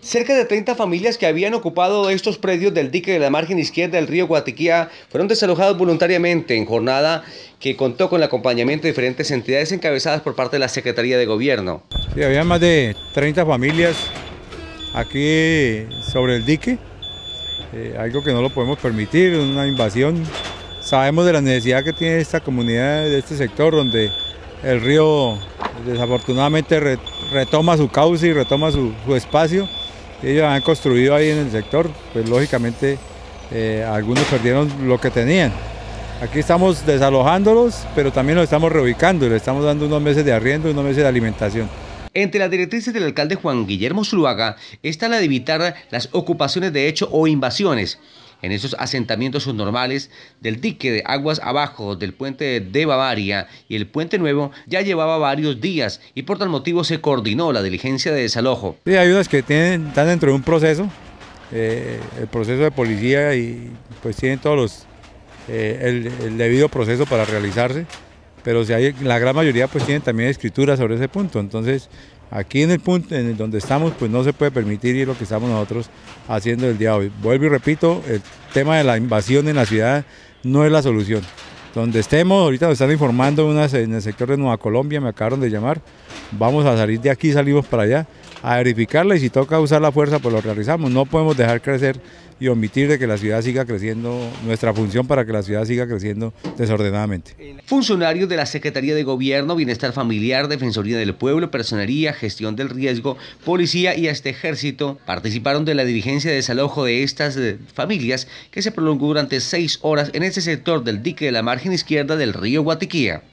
Cerca de 30 familias que habían ocupado estos predios del dique de la margen izquierda del río Guatiquía fueron desalojados voluntariamente en jornada que contó con el acompañamiento de diferentes entidades encabezadas por parte de la Secretaría de Gobierno. Sí, había más de 30 familias aquí sobre el dique, algo que no lo podemos permitir, una invasión. Sabemos de la necesidad que tiene esta comunidad, de este sector, donde el río desafortunadamente retoma su cauce y retoma su espacio. Ellos han construido ahí en el sector, pues lógicamente algunos perdieron lo que tenían. Aquí estamos desalojándolos, pero también los estamos reubicando, le estamos dando unos meses de arriendo y unos meses de alimentación. Entre las directrices del alcalde Juan Guillermo Zuluaga está la de evitar las ocupaciones de hecho o invasiones en esos asentamientos subnormales del dique de aguas abajo del puente de Bavaria y el puente nuevo. Ya llevaba varios días y por tal motivo se coordinó la diligencia de desalojo. Sí, hay unas que están dentro de un proceso, el proceso de policía, y pues tienen todos el debido proceso para realizarse, pero si hay, la gran mayoría pues tienen también escritura sobre ese punto. Entonces aquí en el punto en donde estamos pues no se puede permitir, y lo que estamos nosotros haciendo el día de hoy. Vuelvo y repito, el tema de la invasión en la ciudad no es la solución. Donde estemos, ahorita nos están informando en el sector de Nueva Colombia, me acabaron de llamar, vamos a salir de aquí, salimos para allá a verificarla, y si toca usar la fuerza pues lo realizamos. No podemos dejar crecer y omitir de que la ciudad siga creciendo, nuestra función para que la ciudad siga creciendo desordenadamente. Funcionarios de la Secretaría de Gobierno, Bienestar Familiar, Defensoría del Pueblo, Personería, Gestión del Riesgo, Policía y hasta Ejército participaron de la diligencia de desalojo de estas familias, que se prolongó durante 6 horas en este sector del dique de la margen izquierda del río Guatiquía.